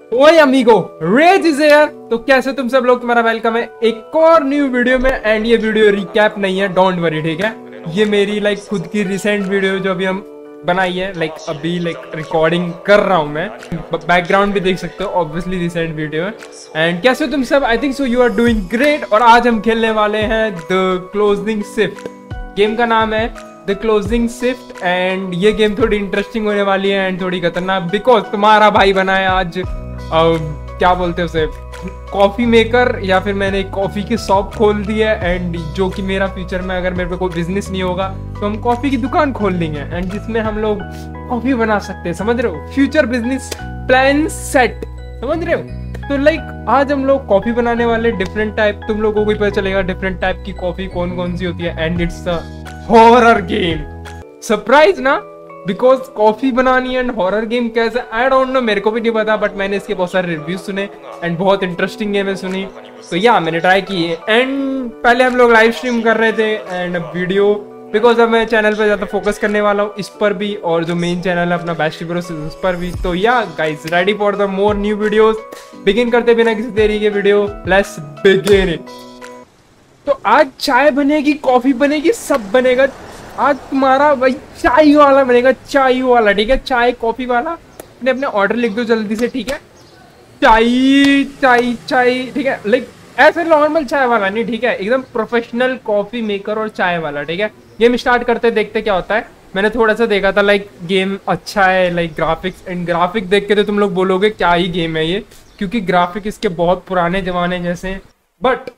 ओए amigo, raise is here. तो कैसे तुम सब लोग, तुम्हारा वेलकम है एक और न्यू वीडियो में। एंड ये वीडियो रिकैप नहीं है, डोंट वरी, ठीक है। ये मेरी खुद की रिसेंट वीडियो जो अभी हम बनाई है, अभी रिकॉर्डिंग कर रहा हूँ मैं। बैकग्राउंड भी देख सकते हो, ऑब्वियसली रिसेंट वीडियो है। एंड कैसे हो तुम सब? I think so you are doing great. और आज हम खेलने वाले हैं द क्लोजिंग शिफ्ट। गेम का नाम है द क्लोजिंग शिफ्ट। एंड ये गेम थोड़ी इंटरेस्टिंग होने वाली है एंड थोड़ी खतरनाक, बिकॉज तुम्हारा भाई बना है आज क्या बोलते हैं उसे, कॉफी मेकर, या फिर मैंने एक कॉफी की शॉप खोल दी है। एंड जो कि मेरा फ्यूचर में अगर मेरे पे कोई बिजनेस नहीं होगा तो हम कॉफी की दुकान खोल देंगे एंड जिसमें हम लोग कॉफी बना सकते हैं, समझ रहे हो? फ्यूचर बिजनेस प्लान सेट, समझ रहे हो? तो आज हम लोग कॉफी बनाने वाले, डिफरेंट टाइप, तुम लोगों को भी पता चलेगा डिफरेंट टाइप की कॉफी कौन कौन सी होती है। And it's a horror game. Surprise ना, बिकॉज कॉफी बनानी एंड हॉरर गेम कैसे, आई डोंट नो, मेरे को भी नहीं पता, बट मैंने इसके बहुत सारे रिव्यूज सुने एंड बहुत इंटरेस्टिंग गेम है सुनी, तो या मैंने ट्राई की है। एंड पहले हम लोग लाइव स्ट्रीम कर रहे थे एंड वीडियो, बिकॉज अब मैं चैनल पे ज्यादा फोकस करने वाला हूँ इस पर भी, और जो मेन चैनल है अपना बेस्ट ब्रोस उस पर भी। तो yeah guys, ready for the more new videos. Begin करते बिना किसी देरी के वीडियो, लेट्स बिगिन इट। तो आज चाय बनेगी, कॉफी बनेगी, सब बनेगा। आज तुम्हारा भाई चाय वाला बनेगा, चाय वाला, ठीक है? चाय कॉफी वाला। अपने ऑर्डर लिख दो जल्दी से, ठीक है? चाय चाय चाय, ठीक है? ऐसे नॉर्मल चाय वाला नहीं, ठीक है? एकदम प्रोफेशनल कॉफी मेकर और चाय वाला, ठीक है? गेम स्टार्ट करते देखते क्या होता है। मैंने थोड़ा सा देखा था, गेम अच्छा है, ग्राफिक्स, एंड ग्राफिक देख के तो तुम लोग बोलोगे क्या ही गेम है ये, क्योंकि ग्राफिक इसके बहुत पुराने जमाने जैसे हैं। बट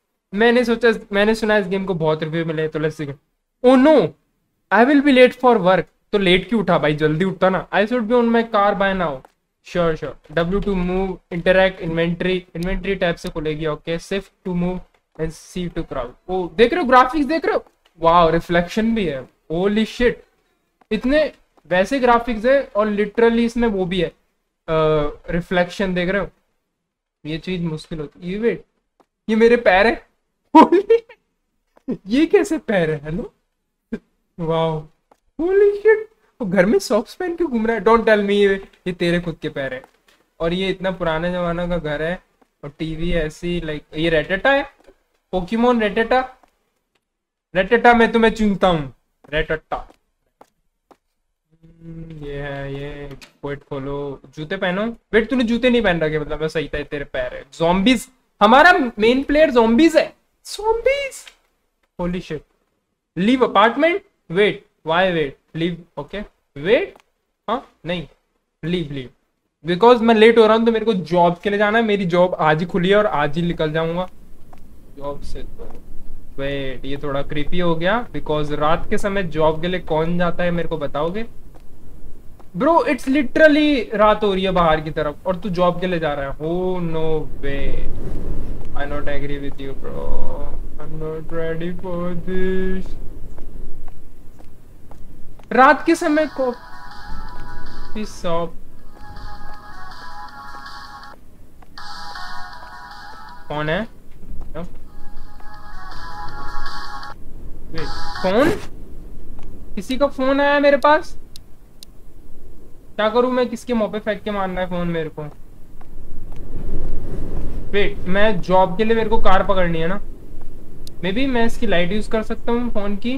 मैंने सुना इस गेम को बहुत रिव्यू मिले, तो let's see. Oh no, I will be late for work. तो लेट क्यों उठा भाई, जल्दी उठता ना। I should be on my car by now. Sure sure. W to move, interact, inventory tab से खुलेगी। Okay, shift to move and C to crouch. Oh देख रहे हो, ग्राफिक्स देख रहे हो? वाओ, रिफ्लेक्शन भी है। होली शिट, इतने वैसे ग्राफिक्स है और लिटरली इसमें वो भी है, रिफ्लेक्शन, देख रहे हो? ये चीज मुश्किल होती है। वेट, ये मेरे पैर है? ये कैसे पैर है? Hello, wow, holy shit. तो घर में सॉक्स पहन के घूम रहा है? डोंट टेल मी ये तेरे खुद के पैर है। और ये इतना पुराने जमाना का घर है और टीवी ऐसी, ये रेटेटा है, पोकेमोन रेटेटा। रेटेटा मैं तुम्हें चुनता हूँ, रेटेटा। ये है, ये पोइट खोलो, जूते पहनो। वेट, तूने जूते नहीं पहन रखे, मतलब सही था, तेरे पैर है। ज़ॉम्बीज, हमारा मेन प्लेयर ज़ॉम्बीज है। Zombies, holy shit. Leave apartment, wait, why wait, leave, okay, wait, हाँ नहीं, लीव, बिकॉज मैं लेट हो रहा हूँ तो मेरे को जॉब के लिए जाना है। मेरी जॉब आज ही खुली है और आज ही निकल जाऊंगा जॉब से। तो वेट, ये थोड़ा क्रीपी हो गया, बिकॉज रात के समय जॉब के लिए कौन जाता है, मेरे को बताओगे? ब्रो, इट्स लिटरली रात हो रही है बाहर की तरफ और तू जॉब के लिए जा रहा है। Oh no way, I not agree with you bro, I am not ready for this. रात के समय को शॉप, कौन है? फोन, किसी का फोन आया मेरे पास, क्या करूं मैं? किसके मुंह पे फेंक के मारना है फोन मेरे को? वेट, मैं जॉब के लिए मेरे को कार पकड़नी है ना, मे बी मैं इसकी लाइट यूज कर सकता हूँ फोन की।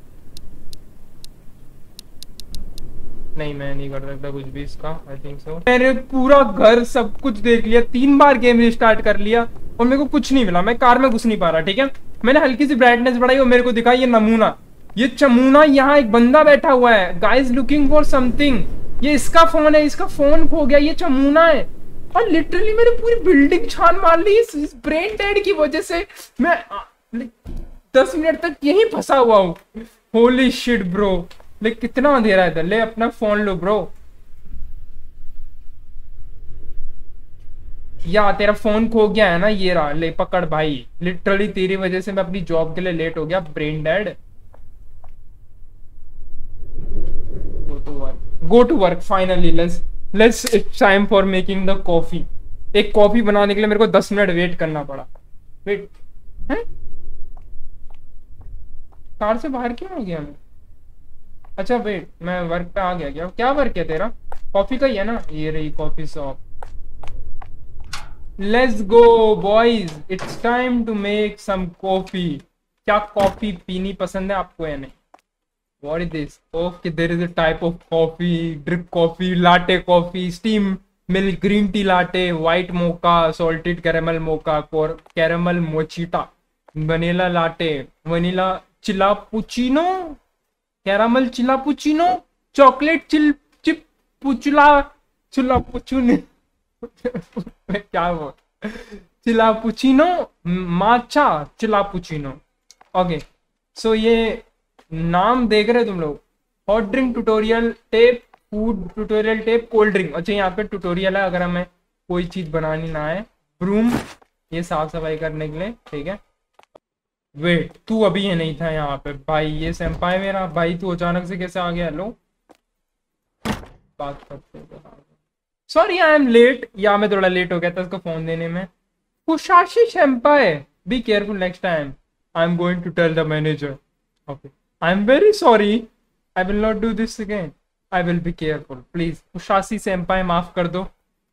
नहीं, मैं नहीं कर सकता कुछ भी इसका, आई थिंक सो। मैंने पूरा घर सब कुछ देख लिया, 3 बार गेम रिस्टार्ट कर लिया और मेरे को कुछ नहीं मिला। मैं कार में घुस नहीं पा रहा, ठीक है? मैंने हल्की सी ब्राइटनेस बढ़ाई और मेरे को दिखा ये नमूना, ये चमूना, यहाँ एक बंदा बैठा हुआ है, गाइस लुकिंग फॉर समथिंग। ये इसका फोन है, इसका फोन खो गया, ये चमूना है। और लिटरली मैंने पूरी बिल्डिंग छान मार ली इस ब्रेन डेड की वजह से। मैं 10 मिनट तक यहीं फंसा हुआ हूँ। होली शिट ब्रो, कितना अंधेरा है इधर। ले अपना फोन लो ब्रो, या तेरा फोन खो गया है ना, ये रहा, ले पकड़ भाई। लिटरली तेरी वजह से मैं अपनी जॉब के लिए लेट हो गया, brain dead. Go to work finally. Let's it's time for making the coffee. एक कॉफी बनाने के लिए मेरे को 10 मिनट वेट करना पड़ा। वेट है, कार से बाहर क्यों हो गया मैं? अच्छा वेट, मैं वर्क पे आ गया। क्या वर्क है तेरा? कॉफी का ही है ना? ये रही coffee shop. Let's go boys, it's time to make some coffee. क्या कॉफी पीनी पसंद है आपको या नहीं? What is this? Okay, there is a type of coffee, drip coffee, latte coffee, steam milk, green tea latte, white mocha, salted caramel mocha, caramel mochita, vanilla latte, vanilla chilapuccino, caramel chilapuccino, chocolate chip chilapuccino क्या वो चिलापुचिनो, माचा चिलापुचिनो। Okay, सो ये नाम देख रहे तुम लोग, hot drink tutorial tape, food tutorial tape, cold drink. अच्छा, यहाँ पे ट्यूटोरियल है अगर हमें कोई चीज बनानी ना है। ब्रूम, ये साफ सफाई करने के लिए, ठीक है। वेट, तू अभी ये नहीं था यहाँ पे भाई, ये सेम्पाई मेरा भाई, तू अचानक से कैसे आ गया? लो बात करते, सॉरी आई एम लेट, या मैं थोड़ा लेट हो गया था उसको फोन देने में। Kushashi senpai, be careful next time, I am going to tell the manager. Okay, I am very sorry, I will not do this again, I will be careful please. Kushashi senpai माफ कर दो।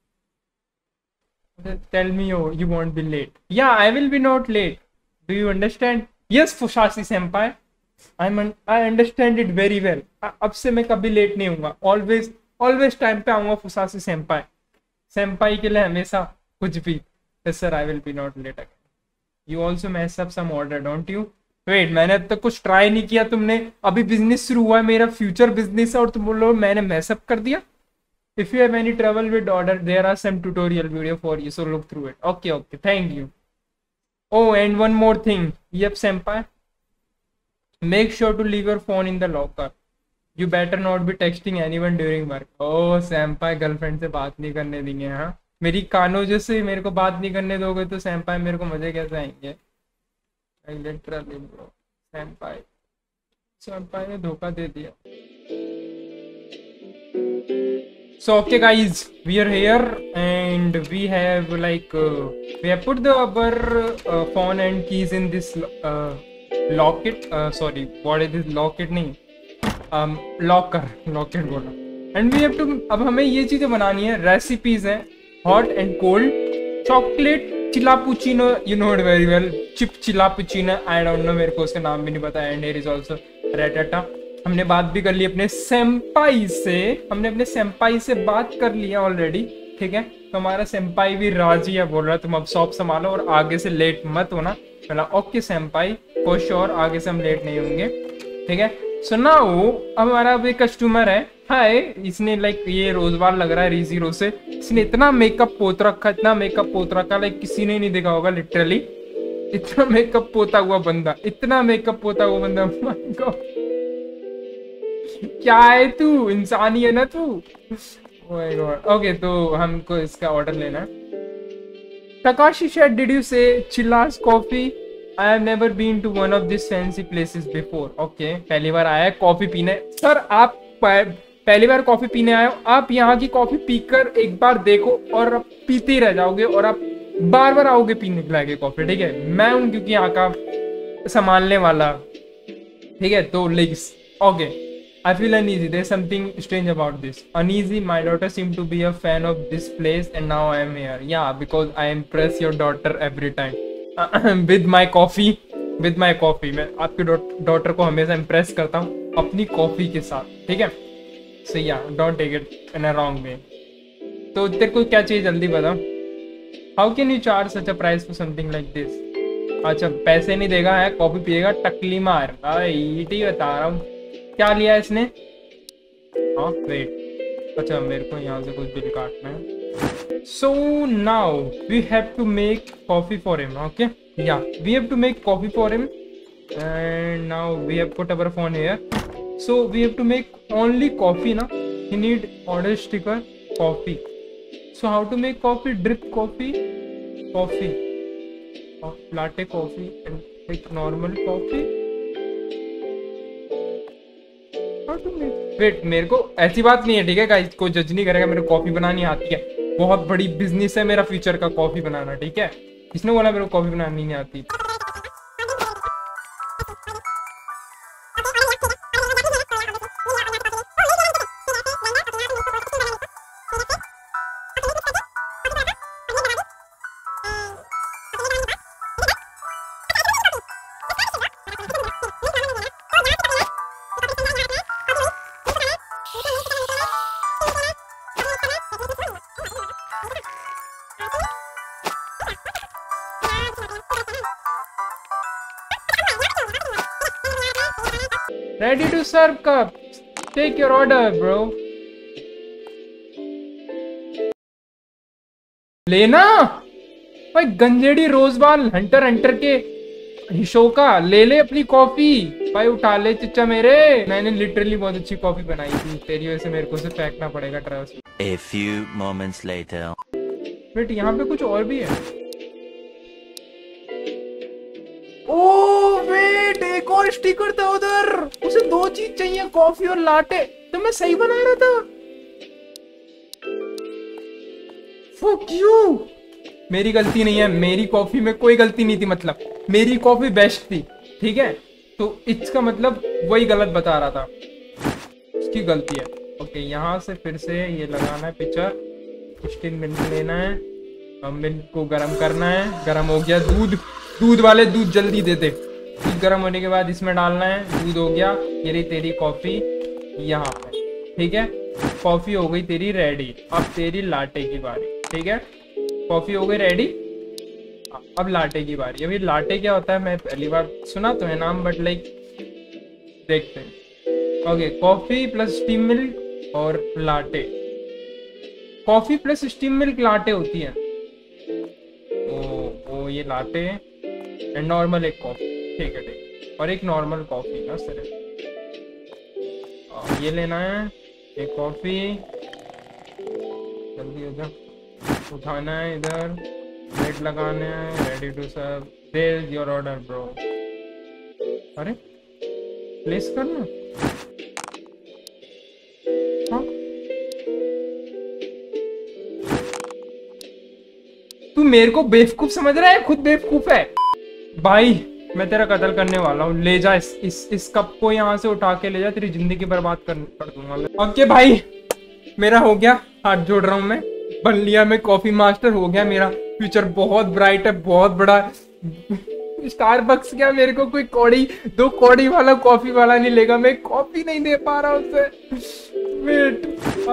Tell me you won't be late, या I will be not late, do you understand? Yes Fushashi senpai, I understand it very well. अब से मैं कभी late नहीं हूँ, ऑलवेज टाइम पे आऊंगा फुशाशी सेम्पाई। सेम्पाई के लिए हमेशा कुछ भी। Yes sir, I will be not late again. You also mess up some order don't you? Wait, मैंने अब तक कुछ ट्राई नहीं किया, तुमने अभी बिजनेस शुरू हुआ है, मेरा फ्यूचर बिजनेस है, और तुम बोलो मैंने मैसअप कर दिया। If you have any trouble with order, there are some tutorial video for you, so look through it. Okay okay, thank you. Oh, and one more thing. Yep, senpai. Make sure to leave your phone in the locker. You better not be texting anyone during work. Oh, senpai, girlfriend से बात नहीं करने देंगे? हाँ, मेरी कानों से मेरे को बात नहीं करने दोगे तो senpai मेरे को मजे कैसे आएंगे? Literally bro, senpai ने धोखा दे दिया। So okay guys, we are here and we have like we have put our phone and keys in this locket, sorry what is this, locket नहीं, locket बोला। and we have to, अब हमें ये चीजें बनानी है, रेसिपीज हैं, hot and cold, chocolate चिलापुचिनो, you know it very well, chip चिलापुचिनो, आई डोंट नो, मेरे को उसका नाम भी नहीं पता। एंड हियर इज आल्सो रेटाटा। हमने बात भी कर ली अपने सेम्पाई से, हमने अपने सेम्पाई से बात कर लिया ऑलरेडी, ठीक है। तो हमारा सेम्पाई भी राजी है, बोल रहा है तुम अब शॉप संभालो और आगे से लेट मत होना। बोला ओके सेम्पाई, फॉर श्योर, आगे से हम लेट नहीं होंगे, ठीक है। सो नाउ अब हमारा अब एक कस्टमर है, हाय, इसने लाइक ये रोजवार लग रहा है रीजीरो से, इसने इतना मेकअप पोत रखा, इतना मेकअप पोत रखा, लाइक किसी ने नहीं देखा होगा लिटरली, इतना मेकअप पोता हुआ बंदा, इतना मेकअप पोता हुआ बंदा, माय गॉड, क्या है तू, इंसान ही है ना तू? ओह गॉड। ओके, तो हमको इसका ऑर्डर लेना है। Takashi said, did you say Chilla's coffee? I have never been to one of these fancy places before. Okay, पहली बार आया है कॉफी पीने। सर आप पहली बार कॉफी पीने आए हो, आप यहाँ की कॉफी पीकर एक बार देखो और आप पीते ही रह जाओगे और आप बार बार आओगे पीने के लिए कॉफी, ठीक है। मैं हूँ क्योंकि यहाँ का संभालने वाला, ठीक है। तो legs, okay, I feel uneasy. There's something strange about this. Uneasy. My daughter seemed to be a fan of this place, and now I am here. Yeah, because I impress your daughter every time with my coffee. With my coffee, मैं आपकी daughter को हमेशा impress करता हूँ अपनी coffee के साथ, ठीक है। So yeah, don't take it in a wrong way. तो तेरे को क्या चाहिए जल्दी बता। How can you charge such a price for something like this? अच्छा, पैसे नहीं देगा है, कॉफी पिएगा, टकली मार। ही बता रहा हूँ। क्या लिया इसने? हाँ वेट, अच्छा मेरे को यहाँ से कुछ बिल काटना है। So now we have to make coffee for him, okay, या we have to make coffee for him and now we have put our phone here. So we have to make only coffee ना, he need order sticker coffee. So how to make coffee? Drip coffee, coffee latte coffee and एक normal coffee. Wait, मेरे को ऐसी बात नहीं है, ठीक है गाइस, कोई जज नहीं करेगा, मेरे को कॉफी बनानी आती है, बहुत बड़ी बिजनेस है मेरा फ्यूचर का कॉफी बनाना, ठीक है। किसने बोला मेरे को कॉफी बनानी नहीं आती? Ready to serve cup. Take your order, bro. लेना भाई गंजेड़ी रोजबाल हंटर के हिशोका ले ले अपनी कॉफी भाई, उठा ले चिच्चा मेरे। मैंने लिटरली बहुत अच्छी कॉफी बनाई थी, तेरी वजह से मेरे को उसे फेंकना पड़ेगा trust. A few moments later. बेट यहाँ पे कुछ और भी है। ओ वेट, एक और स्टिकर था उधर, उसे 2 चीज चाहिए, कॉफी और लाटे। तो मैं सही बना रहा था। Fuck you! मेरी गलती नहीं है, मेरी कॉफी में कोई गलती नहीं थी, मतलब मेरी कॉफी बेस्ट थी, ठीक है। तो इसका मतलब वही गलत बता रहा था, उसकी गलती है। ओके, यहाँ से फिर से ये लगाना है पिक्चर, 16 मिनट लेना है, मिल्क को गर्म करना है। गर्म हो गया दूध वाले दूध जल्दी देते। दूध गर्म होने के बाद इसमें डालना है, दूध हो गया, ये रही तेरी कॉफी यहाँ पे, ठीक है। कॉफी हो गई तेरी रेडी, अब तेरी लाटे की बारी, ठीक है। कॉफी हो गई रेडी, अब लाटे की बारी। अभी लाटे क्या होता है मैं पहली बार सुना तो है नाम, बट लाइक देखते हैं। Okay, coffee plus steam milk और latte. Coffee plus steam milk latte होती है। ओ ये लाटे एंड नॉर्मल एक कॉफी, ठीक है, और एक नॉर्मल कॉफी ना सिर्फ। ये लेना है एक कॉफी, जल्दी हो जा, उठाना है इधर, प्लेट लगाना है, ready to serve, there is your order bro. अरे प्लेस करना, हाँ तू मेरे को बेवकूफ समझ रहा है, खुद बेवकूफ है भाई। मैं तेरा कत्ल करने वाला हूँ, ले जा इस कप को यहाँ से उठा के ले जा, तेरी जिंदगी बर्बाद कर दूंगा मैं। ओके भाई, मेरा हो गया, हाथ जोड़ रहा हूँ मैं, बन लिया मैं कॉफी मास्टर, हो गया मेरा फ्यूचर बहुत ब्राइट है, बहुत बड़ा। स्टारबक्स क्या मेरे को कोई कौड़ी 2 कौड़ी वाला कॉफी वाला नहीं लेगा, मैं कॉफी नहीं दे पा रहा उसे। वेट,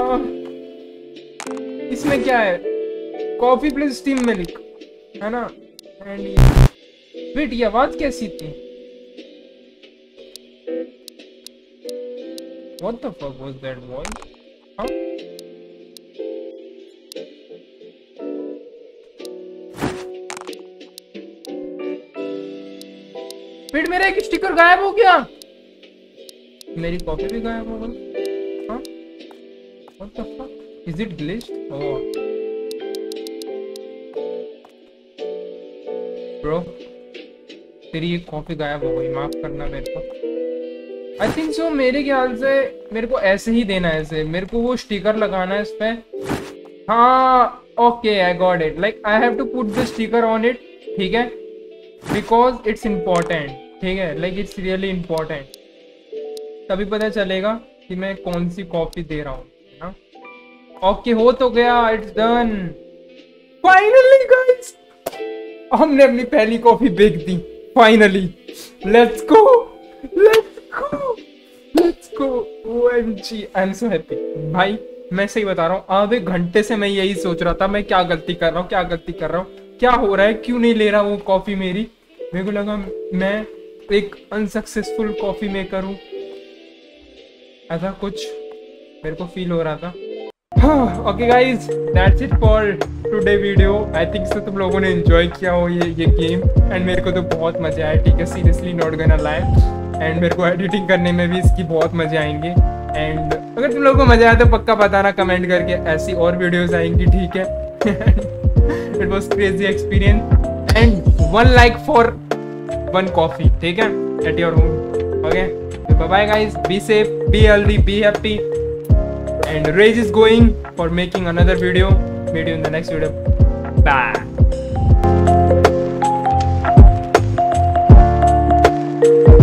इसमें क्या है, कॉफी प्लस स्टीम मिल्क है ना। एंड वेट, ये आवाज कैसी थी, what the fuck was that voice. हाँ फिर मेरा एक स्टिकर गायब हो गया, मेरी कॉफी भी गायब हो गई। हाँ what the fuck, is it glitched? Bro तेरी ये कॉफी गायब हो गई, माफ करना मेरे को। आई थिंक सो, मेरे ख्याल से मेरे को ऐसे ही देना है, ऐसे मेरे को वो स्टिकर लगाना है इस पे। हाँ okay, I got it, like I have to put the sticker on it, ठीक है, बिकॉज इट्स इम्पोर्टेंट, ठीक है, लाइक इट्स रियली इम्पोर्टेंट। तभी पता चलेगा कि मैं कौन सी कॉफी दे रहा हूँ। ओके, हो तो गया, इट्स डन फाइनली गाइस, हमने अपनी पहली कॉफी बेच दी finally. Let's go, let's go, let's go. OMG, I am so happy भाई। मैं सही बता रहा हूँ, आधे घंटे से मैं यही सोच रहा था, मैं क्या गलती कर रहा हूँ, क्या गलती कर रहा हूँ, क्या हो रहा है, क्यों नहीं ले रहा वो कॉफी मेरी। मेरे को लगा मैं एक अनसक्सेसफुल कॉफी मेकर हूँ, ऐसा कुछ मेरे को फील हो रहा था। Okay guys, that's it for today video. I think so तुम लोगों ने एंजॉय किया हो ये गेम, एंड मेरे को तो बहुत मजा आया, ठीक है, seriously not gonna lie. And मेरे को एडिटिंग करने में भी इसकी बहुत मजे आएंगे। एंड अगर तुम लोगों को मजा आया तो पक्का बताना कमेंट करके, ऐसी और वीडियोस आएंगी, ठीक है। It was crazy experience, and 1 like for 1 coffee, ठीक है, at your home. Okay, bye bye guys, be safe, be healthy, be happy, and Rage is going for making another video. Meet you in the next video. Bye.